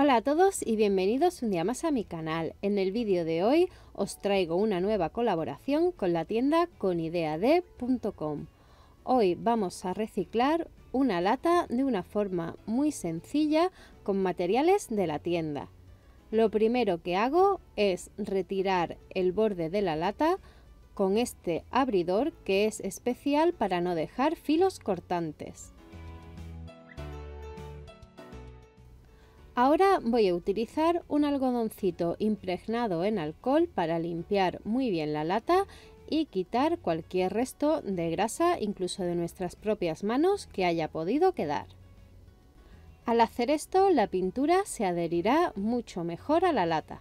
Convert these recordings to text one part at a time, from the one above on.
Hola a todos y bienvenidos un día más a mi canal. En el vídeo de hoy os traigo una nueva colaboración con la tienda conideade.com. Hoy vamos a reciclar una lata de una forma muy sencilla con materiales de la tienda. Lo primero que hago es retirar el borde de la lata con este abridor que es especial para no dejar filos cortantes. Ahora voy a utilizar un algodoncito impregnado en alcohol para limpiar muy bien la lata y quitar cualquier resto de grasa, incluso de nuestras propias manos, que haya podido quedar. Al hacer esto, la pintura se adherirá mucho mejor a la lata.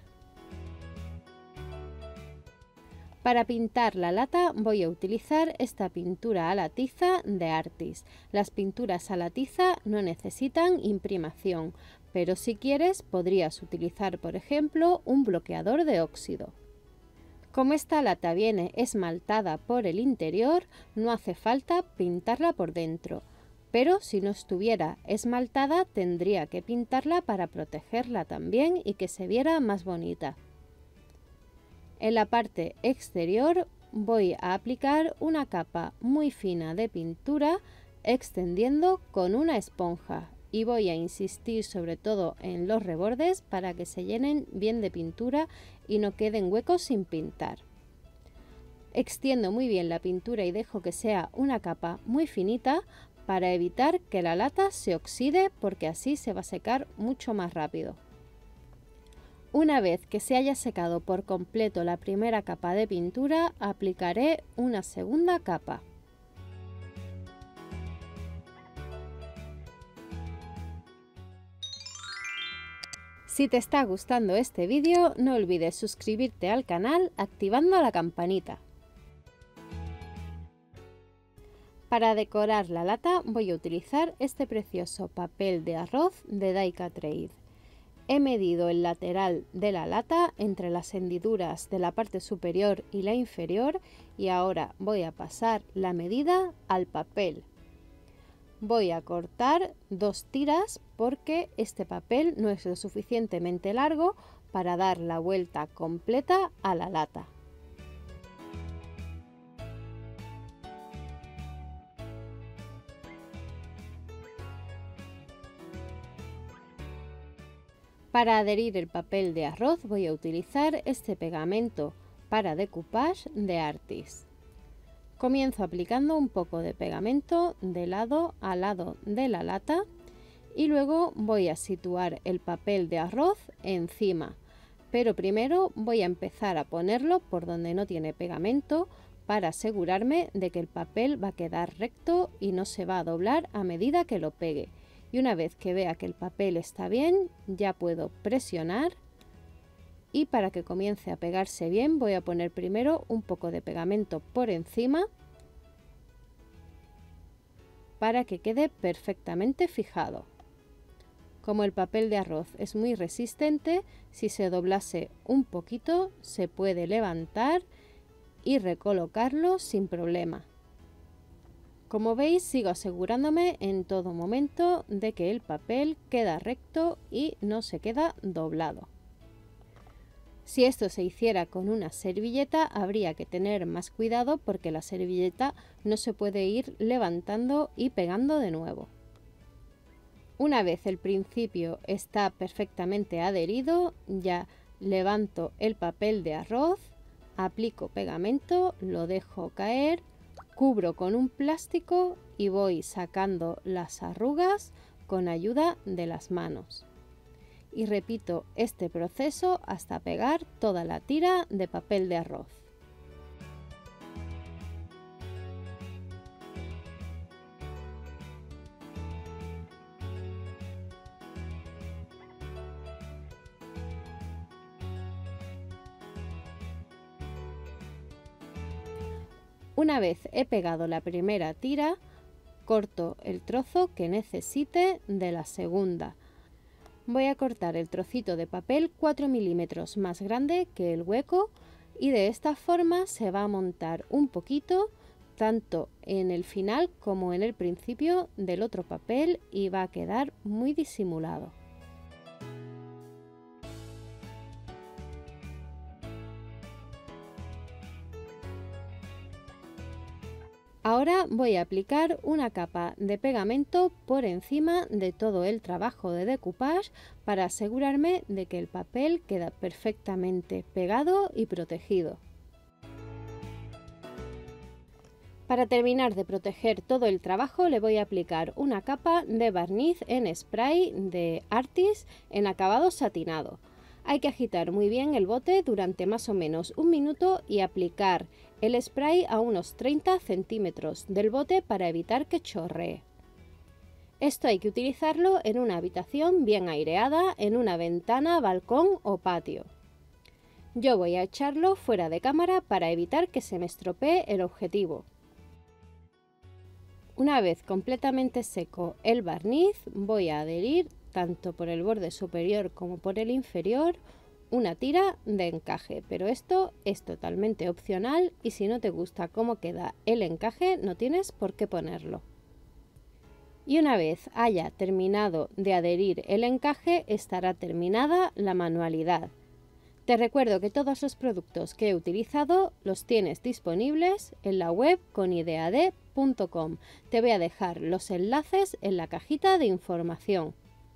Para pintar la lata voy a utilizar esta pintura a la tiza de Artis. Las pinturas a la tiza no necesitan imprimación, pero si quieres podrías utilizar, por ejemplo, un bloqueador de óxido. Como esta lata viene esmaltada por el interior, no hace falta pintarla por dentro, pero si no estuviera esmaltada tendría que pintarla para protegerla también y que se viera más bonita. En la parte exterior voy a aplicar una capa muy fina de pintura extendiendo con una esponja y voy a insistir sobre todo en los rebordes para que se llenen bien de pintura y no queden huecos sin pintar. Extiendo muy bien la pintura y dejo que sea una capa muy finita para evitar que la lata se oxide, porque así se va a secar mucho más rápido. Una vez que se haya secado por completo la primera capa de pintura, aplicaré una segunda capa. Si te está gustando este vídeo, no olvides suscribirte al canal activando la campanita. Para decorar la lata voy a utilizar este precioso papel de arroz de Daika Trade. He medido el lateral de la lata entre las hendiduras de la parte superior y la inferior y ahora voy a pasar la medida al papel. Voy a cortar 2 tiras porque este papel no es lo suficientemente largo para dar la vuelta completa a la lata. Para adherir el papel de arroz voy a utilizar este pegamento para decoupage de Artis. Comienzo aplicando un poco de pegamento de lado a lado de la lata y luego voy a situar el papel de arroz encima, pero primero voy a empezar a ponerlo por donde no tiene pegamento para asegurarme de que el papel va a quedar recto y no se va a doblar a medida que lo pegue. Y una vez que vea que el papel está bien, ya puedo presionar y para que comience a pegarse bien voy a poner primero un poco de pegamento por encima para que quede perfectamente fijado. Como el papel de arroz es muy resistente, si se doblase un poquito se puede levantar y recolocarlo sin problema. Como veis, sigo asegurándome en todo momento de que el papel queda recto y no se queda doblado. Si esto se hiciera con una servilleta, habría que tener más cuidado porque la servilleta no se puede ir levantando y pegando de nuevo. Una vez el principio está perfectamente adherido, ya levanto el papel de arroz, aplico pegamento, lo dejo caer, cubro con un plástico y voy sacando las arrugas con ayuda de las manos. Y repito este proceso hasta pegar toda la tira de papel de arroz. Una vez he pegado la primera tira, corto el trozo que necesite de la segunda. Voy a cortar el trocito de papel 4 milímetros más grande que el hueco y de esta forma se va a montar un poquito tanto en el final como en el principio del otro papel y va a quedar muy disimulado. Ahora voy a aplicar una capa de pegamento por encima de todo el trabajo de decoupage para asegurarme de que el papel queda perfectamente pegado y protegido. Para terminar de proteger todo el trabajo le voy a aplicar una capa de barniz en spray de Artis en acabado satinado. Hay que agitar muy bien el bote durante más o menos un minuto y aplicar el spray a unos 30 centímetros del bote para evitar que chorree. Esto hay que utilizarlo en una habitación bien aireada, en una ventana, balcón o patio. Yo voy a echarlo fuera de cámara para evitar que se me estropee el objetivo. Una vez completamente seco el barniz, voy a adherir tanto por el borde superior como por el inferior una tira de encaje, pero esto es totalmente opcional y si no te gusta cómo queda el encaje no tienes por qué ponerlo. Y una vez haya terminado de adherir el encaje, estará terminada la manualidad. Te recuerdo que todos los productos que he utilizado los tienes disponibles en la web conideade.com. Te voy a dejar los enlaces en la cajita de información.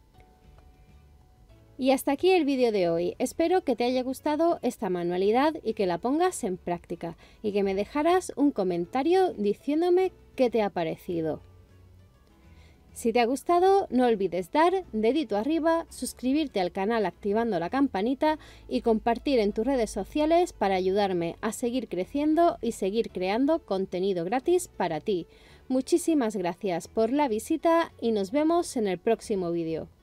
Y hasta aquí el vídeo de hoy. Espero que te haya gustado esta manualidad y que la pongas en práctica y que me dejaras un comentario diciéndome qué te ha parecido. Si te ha gustado, no olvides dar dedito arriba, suscribirte al canal activando la campanita y compartir en tus redes sociales para ayudarme a seguir creciendo y seguir creando contenido gratis para ti. Muchísimas gracias por la visita y nos vemos en el próximo vídeo.